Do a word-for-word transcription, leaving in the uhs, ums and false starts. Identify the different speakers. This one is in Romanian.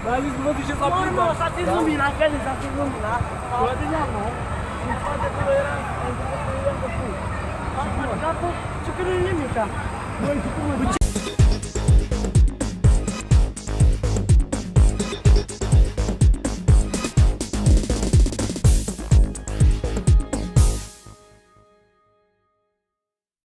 Speaker 1: Dar zis, mă duce să aprind.
Speaker 2: Mă, s-a ținut lumina, crede, s-a ținut lumina.
Speaker 1: Poate ea, nu? În spate că era, în spate că era de pui.
Speaker 2: Dar, ce că nu e nimic.
Speaker 1: Băi, tu cum